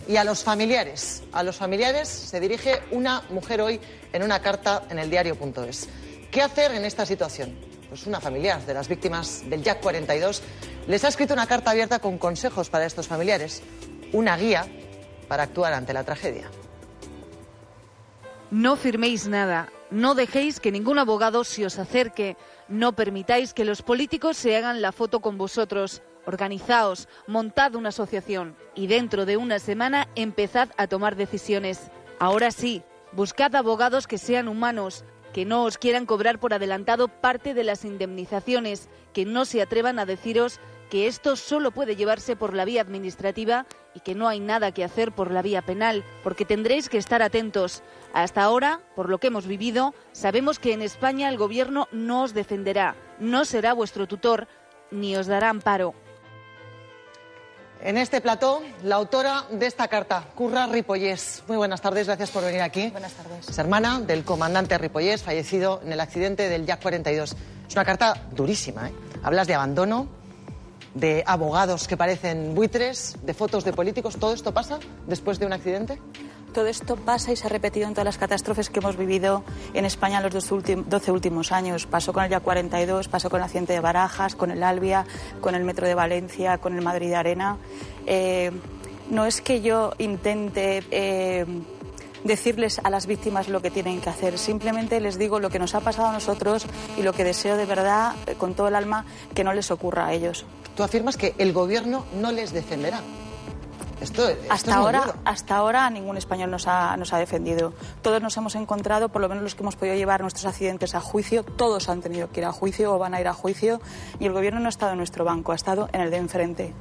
Y a los familiares se dirige una mujer hoy en una carta en el diario.es. ¿Qué hacer en esta situación? Pues una familiar de las víctimas del Jack 42 les ha escrito una carta abierta con consejos para estos familiares, una guía para actuar ante la tragedia. No firméis nada, no dejéis que ningún abogado se os acerque, no permitáis que los políticos se hagan la foto con vosotros. Organizaos, montad una asociación y dentro de una semana empezad a tomar decisiones. Ahora sí, buscad abogados que sean humanos, que no os quieran cobrar por adelantado parte de las indemnizaciones, que no se atrevan a deciros que esto solo puede llevarse por la vía administrativa y que no hay nada que hacer por la vía penal, porque tendréis que estar atentos. Hasta ahora, por lo que hemos vivido, sabemos que en España el gobierno no os defenderá, no será vuestro tutor, ni os dará amparo. En este plató, la autora de esta carta, Curra Ripollés. Muy buenas tardes, gracias por venir aquí. Buenas tardes. Es hermana del comandante Ripollés, fallecido en el accidente del Jack 42. Es una carta durísima, ¿eh? Hablas de abandono, de abogados que parecen buitres, de fotos de políticos. ¿Todo esto pasa después de un accidente? Todo esto pasa y se ha repetido en todas las catástrofes que hemos vivido en España en los 12 últimos años. Pasó con el Jack 42, pasó con el accidente de Barajas, con el Albia, con el metro de Valencia, con el Madrid Arena. No es que yo intente decirles a las víctimas lo que tienen que hacer, simplemente les digo lo que nos ha pasado a nosotros y lo que deseo de verdad, con todo el alma, que no les ocurra a ellos. Tú afirmas que el gobierno no les defenderá. Hasta ahora ningún español nos ha defendido. Todos nos hemos encontrado, por lo menos los que hemos podido llevar nuestros accidentes a juicio, todos han tenido que ir a juicio o van a ir a juicio, y el gobierno no ha estado en nuestro banco, ha estado en el de enfrente.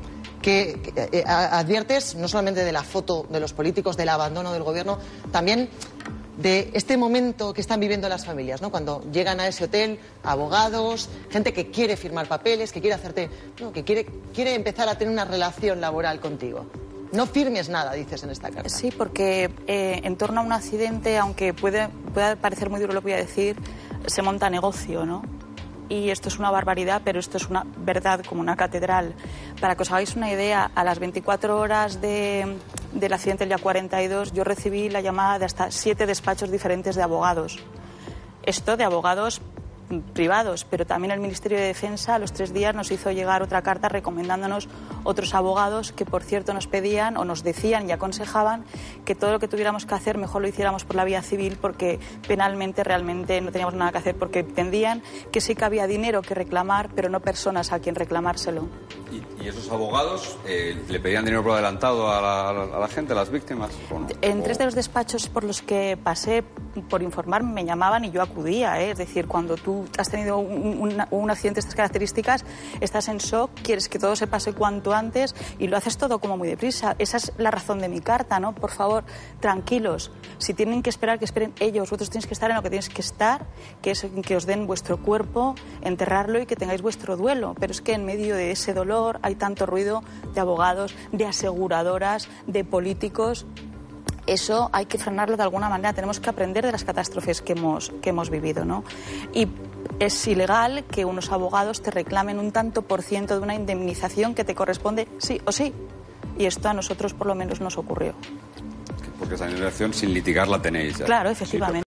Que adviertes no solamente de la foto de los políticos, del abandono del gobierno, también de este momento que están viviendo las familias, ¿no? Cuando llegan a ese hotel, abogados, gente que quiere firmar papeles, que quiere hacerte, no, que quiere empezar a tener una relación laboral contigo. No firmes nada, dices en esta carta. Sí, porque en torno a un accidente, aunque pueda parecer muy duro lo que voy a decir, se monta negocio, ¿no? Y esto es una barbaridad, pero esto es una verdad como una catedral. Para que os hagáis una idea, a las 24 horas del accidente del Jack 42, yo recibí la llamada de hasta 7 despachos diferentes de abogados. Esto de abogados privados, pero también el Ministerio de Defensa a los 3 días nos hizo llegar otra carta recomendándonos otros abogados que, por cierto, nos pedían o nos decían y aconsejaban que todo lo que tuviéramos que hacer mejor lo hiciéramos por la vía civil, porque penalmente realmente no teníamos nada que hacer, porque entendían que sí que había dinero que reclamar, pero no personas a quien reclamárselo. ¿Y esos abogados le pedían dinero por adelantado a la gente, a las víctimas? ¿O no? En 3 de los despachos por los que pasé por informarme me llamaban y yo acudía, ¿eh? Es decir, cuando tú has tenido un accidente de estas características, estás en shock, quieres que todo se pase cuanto antes y lo haces todo como muy deprisa. Esa es la razón de mi carta, ¿no? Por favor, tranquilos. Si tienen que esperar, que esperen ellos. Vosotros tenéis que estar en lo que tenéis que estar, que es que os den vuestro cuerpo, enterrarlo y que tengáis vuestro duelo. Pero es que en medio de ese dolor hay tanto ruido de abogados, de aseguradoras, de políticos. Eso hay que frenarlo de alguna manera. Tenemos que aprender de las catástrofes que hemos vivido, ¿no? Y es ilegal que unos abogados te reclamen un tanto por ciento de una indemnización que te corresponde sí o sí. Y esto a nosotros por lo menos nos ocurrió. Porque esa indemnización sin litigar la tenéis ya. Claro, efectivamente.